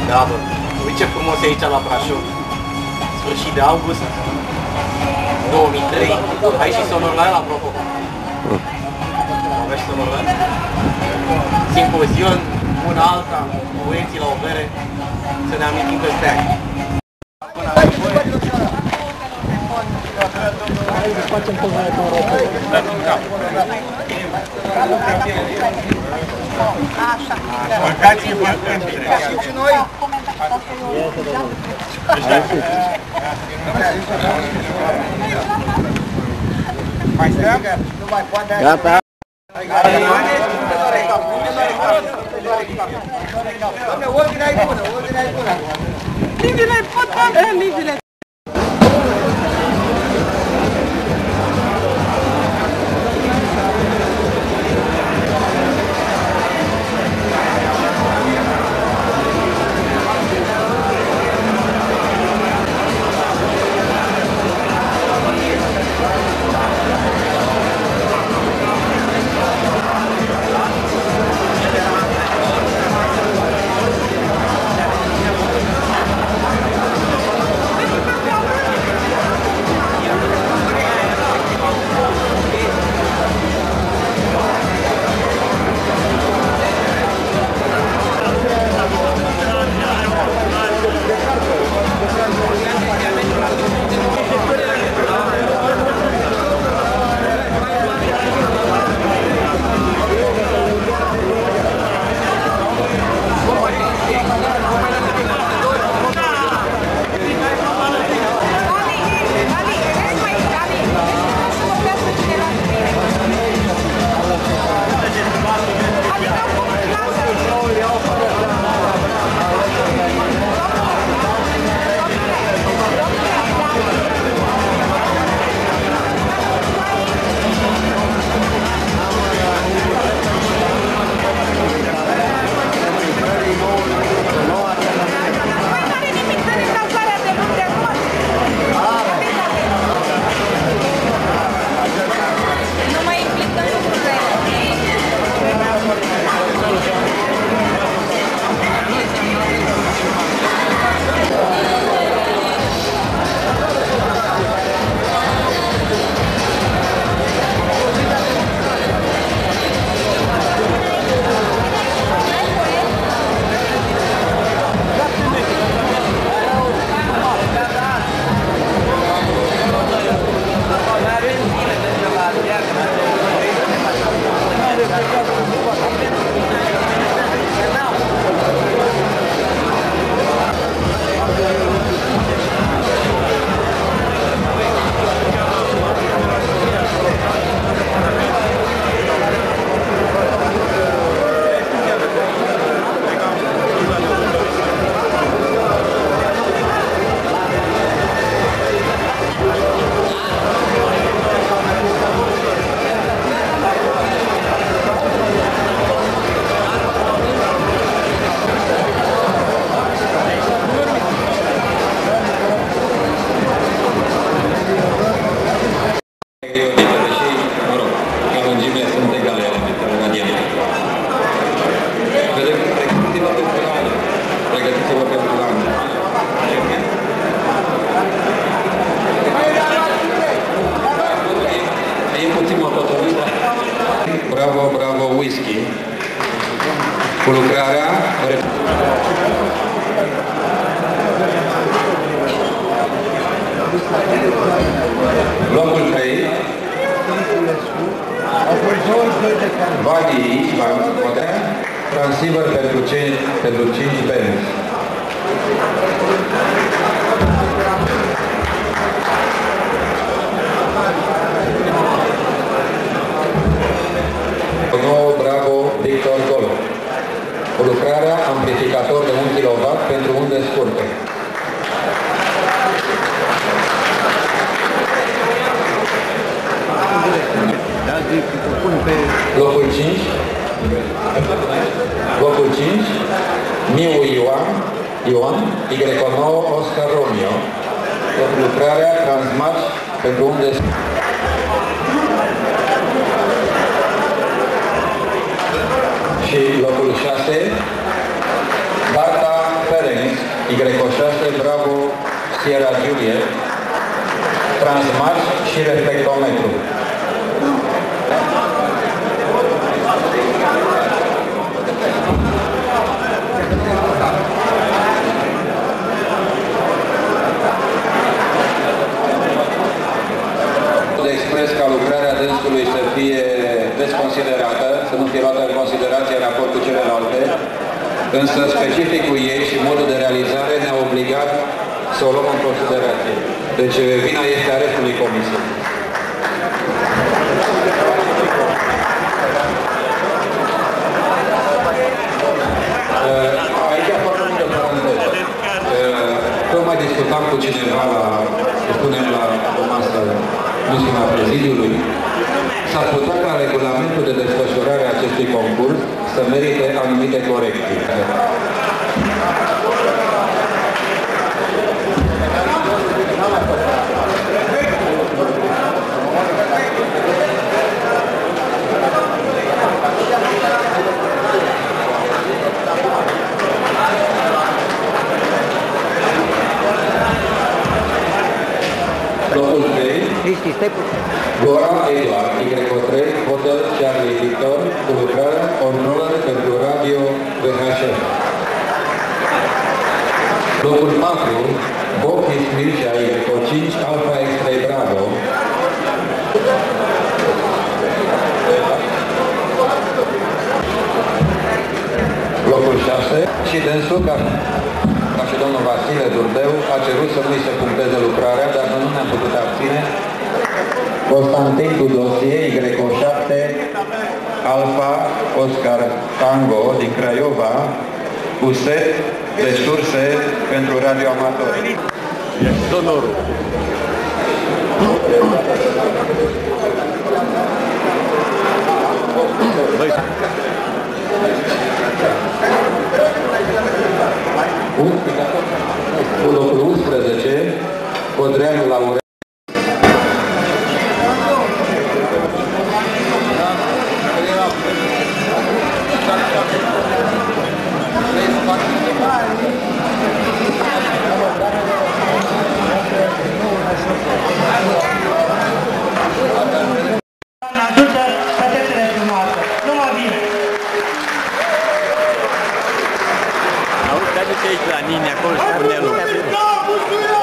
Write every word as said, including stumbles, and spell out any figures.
Da, bă. Uite ce frumos e aici la Brașov. Sfârșit de august două mii trei. Ai și sonor la el, apropo. Aveți sonor la el? Simpozion, una alta, băieții la o bere. Să ne amintim peste ani. Hai să facem tot mai bine. Așa. Băgați-vă între. Și noi. Mai stăm? Gata. Doamne, ordinea e bună, ordinea e bună. Livile, pot avea livile. Bravo, bravo, whisky. Cu lucrarea... Locul trei. Vali Ivan Modern. Transceiver pentru cinci benzi. Bravo, Victor Golo. Cu lucrarea amplificator de un kilowatt pentru unde scurte. Locul cinci. Locul cinci. Miu Ioan. Ioan. Y nouă Oscar Romeo. Cu lucrarea Transmat pentru unde scurte. Și locul șase, Barta Ferenc, Greco șase, Bravo, Sierra Juliet, transmarș și reflectometru. Expres ca lucrarea dânsului să fie desconsiderată, să nu fie luată în considerație în raport cu celelalte, însă specificul ei și modul de realizare ne-a obligat să o luăm în considerație. Deci vina este a restului comisiei. Aici foarte multă paranteză. Tocmai discutam cu cineva la, să spunem, la o masă misiunea prezidiului. S-ar putea ca regulamentul de desfășurare a acestui concurs să merite anumite corecții. Locul trei, Gora Eduard, Y trei, Hotel Charlie Victor, cu lucrarea Controller pentru Radio V H F. Locul patru, Bob Mircea, Y cinci, Alpha X trei Bravo. Locul șase, și dânsul, ca, ca și domnul Vasile Durdeu, a cerut să nu-i se puncteze lucrarea, dar nu ne-am putut abține. Constantin Tudosie, Y șapte, Alpha Oscar Tango din Craiova, cu set de surse pentru radioamatori. E sonorul. Băi. Cu locul unsprezece, Codreanu Laurean. Ajută fetele frumoase. Numai bine! Auzi, te aduce aici la Nini, acolo și Cornelu.